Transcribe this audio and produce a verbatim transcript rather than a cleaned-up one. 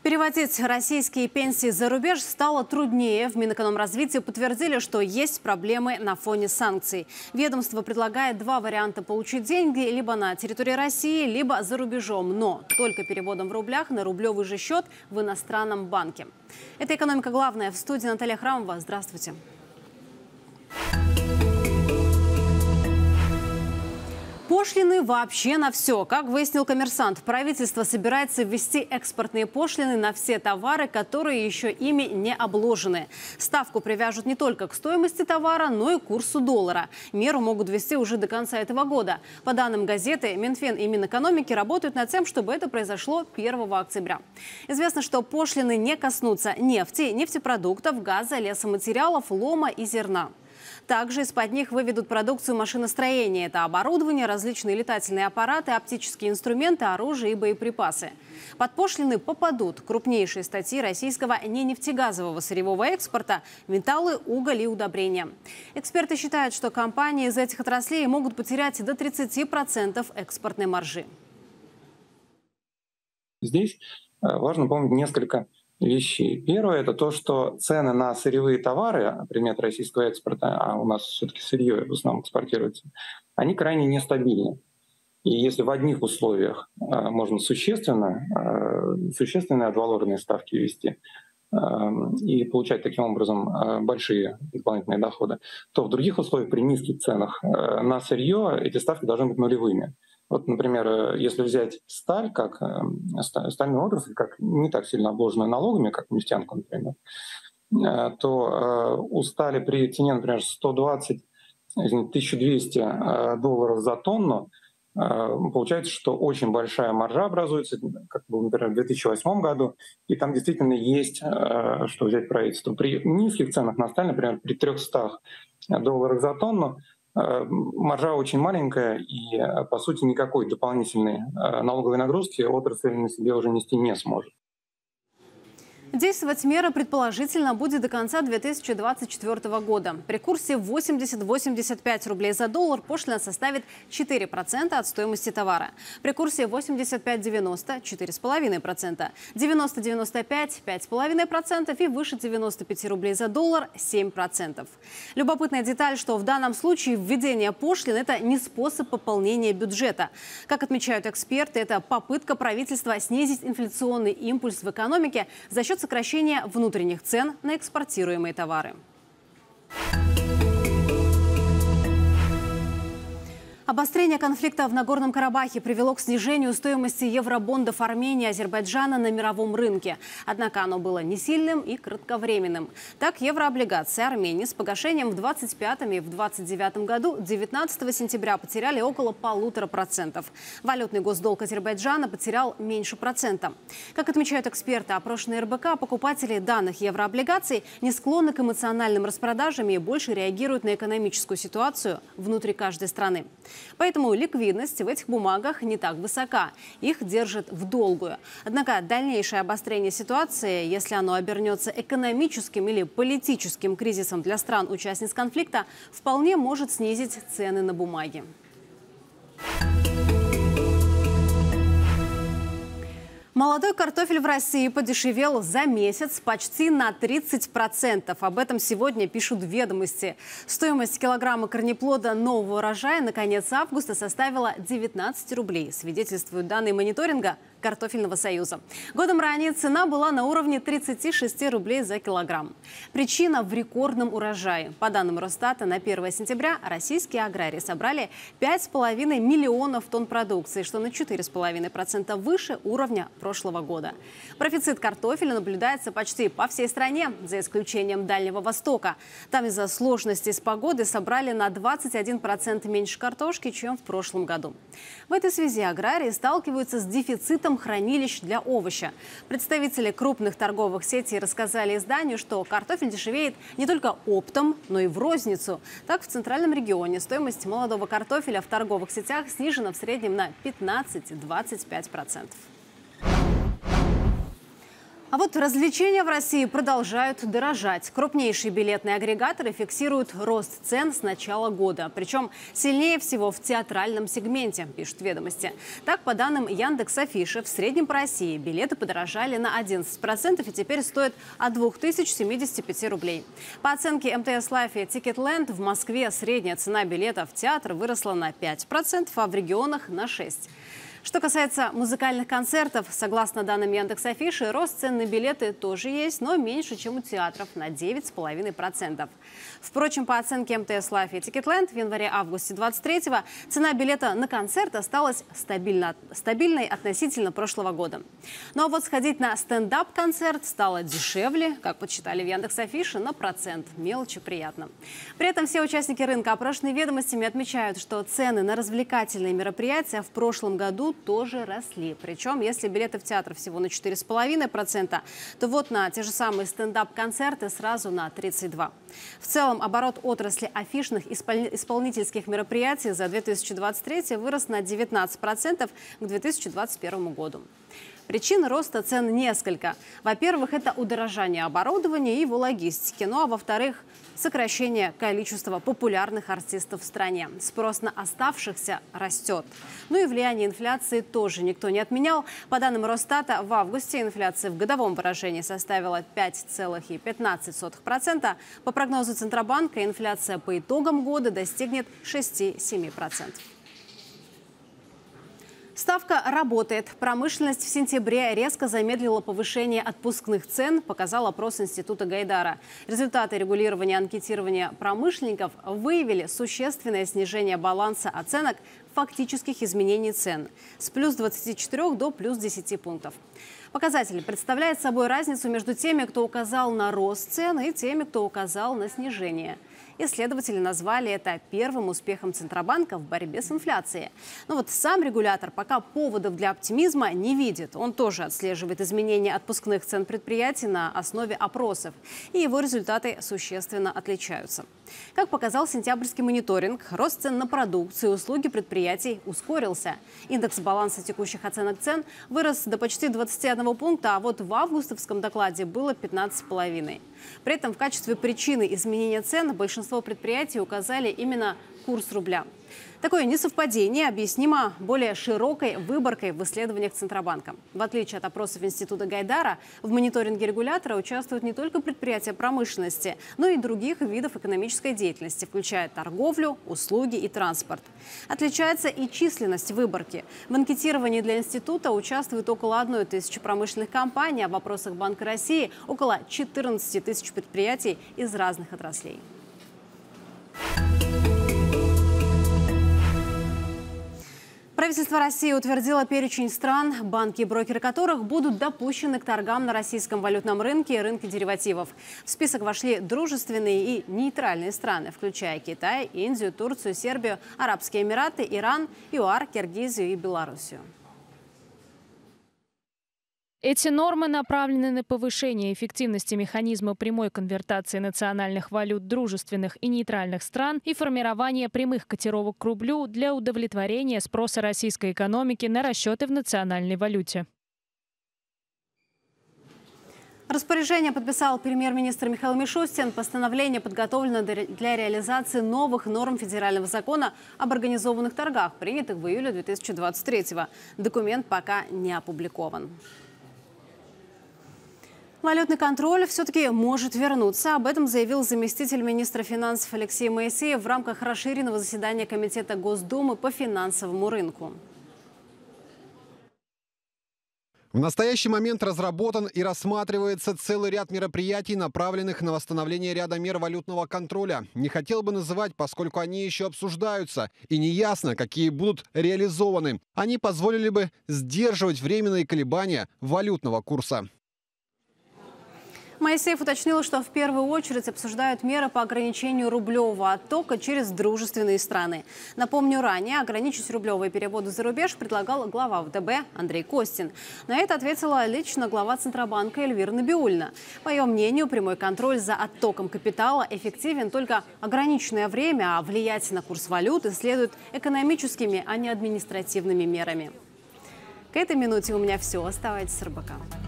Переводить российские пенсии за рубеж стало труднее. В Минэкономразвитии подтвердили, что есть проблемы на фоне санкций. Ведомство предлагает два варианта получить деньги либо на территории России, либо за рубежом, но только переводом в рублях на рублевый же счет в иностранном банке. Это «Экономика. Главная». В студии Наталья Храмова. Здравствуйте. Пошлины вообще на все. Как выяснил «Коммерсант», правительство собирается ввести экспортные пошлины на все товары, которые еще ими не обложены. Ставку привяжут не только к стоимости товара, но и к курсу доллара. Меру могут ввести уже до конца этого года. По данным газеты, Минфин и Минэкономики работают над тем, чтобы это произошло первого октября. Известно, что пошлины не коснутся нефти, нефтепродуктов, газа, лесоматериалов, лома и зерна. Также из-под них выведут продукцию машиностроения. Это оборудование, различные летательные аппараты, оптические инструменты, оружие и боеприпасы. Под пошлины попадут крупнейшие статьи российского ненефтегазового сырьевого экспорта – металлы, уголь и удобрения. Эксперты считают, что компании из этих отраслей могут потерять до тридцати процентов экспортной маржи. Здесь важно помнить несколько вещей. Первое — это то, что цены на сырьевые товары, предметы российского экспорта, а у нас все-таки сырье в основном экспортируется, они крайне нестабильны. И если в одних условиях можно существенно, существенные отваленные ставки ввести и получать таким образом большие дополнительные доходы, то в других условиях при низких ценах на сырье эти ставки должны быть нулевыми. Вот, например, если взять сталь, как стальную отрасль, как не так сильно обложенную налогами, как нефтянку, например, то у стали при цене, например, сто двадцать — тысяча двести долларов за тонну, получается, что очень большая маржа образуется, как было, например, в две тысячи восьмом году, и там действительно есть, что взять правительство. При низких ценах на сталь, например, при трёхстах долларах за тонну, маржа очень маленькая, и, по сути, никакой дополнительной налоговой нагрузки отрасль на себе уже нести не сможет. Действовать мера предположительно будет до конца две тысячи двадцать четвёртого года. При курсе восемьдесят — восемьдесят пять рублей за доллар пошлина составит четыре процента от стоимости товара. При курсе восемьдесят пять — девяносто — четыре с половиной процента, девяносто — девяносто пять — пять с половиной процентов и выше девяноста пяти рублей за доллар — семь процентов. Любопытная деталь, что в данном случае введение пошлин – это не способ пополнения бюджета. Как отмечают эксперты, это попытка правительства снизить инфляционный импульс в экономике за счет сокращения внутренних цен на экспортируемые товары. Обострение конфликта в Нагорном Карабахе привело к снижению стоимости евробондов Армении и Азербайджана на мировом рынке. Однако оно было не сильным и кратковременным. Так, еврооблигации Армении с погашением в двадцать пятом и в двадцать девятом году девятнадцатого сентября потеряли около полутора процентов. Валютный госдолг Азербайджана потерял меньше процента. Как отмечают эксперты, опрошенные эр бэ ка, покупатели данных еврооблигаций не склонны к эмоциональным распродажам и больше реагируют на экономическую ситуацию внутри каждой страны. Поэтому ликвидность в этих бумагах не так высока. Их держат в долгую. Однако дальнейшее обострение ситуации, если оно обернется экономическим или политическим кризисом для стран-участниц конфликта, вполне может снизить цены на бумаги. Молодой картофель в России подешевел за месяц почти на тридцать процентов. Об этом сегодня пишут «Ведомости». Стоимость килограмма корнеплода нового урожая на конец августа составила девятнадцать рублей, свидетельствуют данные мониторинга Картофельного союза. Годом ранее цена была на уровне тридцати шести рублей за килограмм. Причина в рекордном урожае. По данным Росстата, на первое сентября российские аграрии собрали пять с половиной миллионов тонн продукции, что на четыре с половиной процента выше уровня прошлого года. Профицит картофеля наблюдается почти по всей стране, за исключением Дальнего Востока. Там из-за сложностей с погодой собрали на двадцать один процент меньше картошки, чем в прошлом году. В этой связи аграрии сталкиваются с дефицитом хранилищ для овоща. Представители крупных торговых сетей рассказали изданию, что картофель дешевеет не только оптом, но и в розницу. Так, в центральном регионе стоимость молодого картофеля в торговых сетях снижена в среднем на пятнадцать — двадцать пять процентов. А вот развлечения в России продолжают дорожать. Крупнейшие билетные агрегаторы фиксируют рост цен с начала года. Причем сильнее всего в театральном сегменте, пишут ведомости. Так, по данным Яндекс.Афиши, в среднем по России билеты подорожали на одиннадцать процентов и теперь стоят от двух тысяч семидесяти пяти рублей. По оценке эм тэ эс Лайф и Тикетленд, в Москве средняя цена билета в театр выросла на пять процентов, а в регионах на шесть процентов. Что касается музыкальных концертов, согласно данным Яндекс.Афиши, рост цен на билеты тоже есть, но меньше, чем у театров, на девять целых пять десятых процента. Впрочем, по оценке эм тэ эс Лайф и Тикетленд, в январе-августе две тысячи двадцать третьего цена билета на концерт осталась стабильно, стабильной относительно прошлого года. Ну а вот сходить на стендап-концерт стало дешевле, как подсчитали в Яндекс.Афише, на процент. Мелочи приятно. При этом все участники рынка, опрошенные ведомостями, отмечают, что цены на развлекательные мероприятия в прошлом году тоже росли. Причем, если билеты в театр всего на четыре целых пять десятых процента, то вот на те же самые стендап-концерты сразу на тридцать два процента. В целом, оборот отрасли афишных исполнительских мероприятий за две тысячи двадцать третий вырос на девятнадцать процентов к две тысячи двадцать первому году. Причин роста цен несколько. Во-первых, это удорожание оборудования и его логистики. Ну а во-вторых, сокращение количества популярных артистов в стране. Спрос на оставшихся растет. Ну и влияние инфляции тоже никто не отменял. По данным Росстата, в августе инфляция в годовом выражении составила пять целых пятнадцать сотых процента. По прогнозу Центробанка, инфляция по итогам года достигнет шести-семи процентов. Ставка работает. Промышленность в сентябре резко замедлила повышение отпускных цен, показал опрос Института Гайдара. Результаты регулирования анкетирования промышленников выявили существенное снижение баланса оценок фактических изменений цен с плюс двадцати четырёх до плюс десяти пунктов. Показатель представляет собой разницу между теми, кто указал на рост цен, и теми, кто указал на снижение. Исследователи назвали это первым успехом Центробанка в борьбе с инфляцией. Но вот сам регулятор пока поводов для оптимизма не видит. Он тоже отслеживает изменения отпускных цен предприятий на основе опросов. И его результаты существенно отличаются. Как показал сентябрьский мониторинг, рост цен на продукцию и услуги предприятий ускорился. Индекс баланса текущих оценок цен вырос до почти двадцати одного пункта, а вот в августовском докладе было пятнадцать целых пять десятых. При этом в качестве причины изменения цен большинство предприятий указали именно курс рубля. Такое несовпадение объяснимо более широкой выборкой в исследованиях Центробанка. В отличие от опросов Института Гайдара, в мониторинге регулятора участвуют не только предприятия промышленности, но и других видов экономической деятельности, включая торговлю, услуги и транспорт. Отличается и численность выборки. В анкетировании для института участвует около одной тысячи промышленных компаний, а в опросах Банка России около четырнадцати тысяч предприятий из разных отраслей. Правительство России утвердило перечень стран, банки и брокеры которых будут допущены к торгам на российском валютном рынке и рынке деривативов. В список вошли дружественные и нейтральные страны, включая Китай, Индию, Турцию, Сербию, Арабские Эмираты, Иран, ЮАР, Киргизию и Белоруссию. Эти нормы направлены на повышение эффективности механизма прямой конвертации национальных валют дружественных и нейтральных стран и формирование прямых котировок к рублю для удовлетворения спроса российской экономики на расчеты в национальной валюте. Распоряжение подписал премьер-министр Михаил Мишустин. Постановление подготовлено для реализации новых норм федерального закона об организованных торгах, принятых в июле две тысячи двадцать третьего. Документ пока не опубликован. Валютный контроль все-таки может вернуться. Об этом заявил заместитель министра финансов Алексей Моисеев в рамках расширенного заседания Комитета Госдумы по финансовому рынку. В настоящий момент разработан и рассматривается целый ряд мероприятий, направленных на восстановление ряда мер валютного контроля. Не хотел бы называть, поскольку они еще обсуждаются, и неясно, какие будут реализованы. Они позволили бы сдерживать временные колебания валютного курса. Моисеев уточнил, что в первую очередь обсуждают меры по ограничению рублевого оттока через дружественные страны. Напомню, ранее ограничить рублевые переводы за рубеж предлагал глава вэ тэ бэ Андрей Костин. На это ответила лично глава Центробанка Эльвира Набиуллина. По ее мнению, прямой контроль за оттоком капитала эффективен только ограниченное время, а влиять на курс валюты следует экономическими, а не административными мерами. К этой минуте у меня все. Оставайтесь с эр бэ ка.